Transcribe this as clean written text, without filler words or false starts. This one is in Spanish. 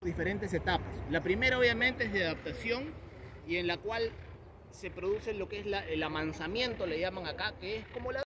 diferentes etapas. La primera obviamente es de adaptación y en la cual se produce lo que es el amansamiento, le llaman acá, que es como la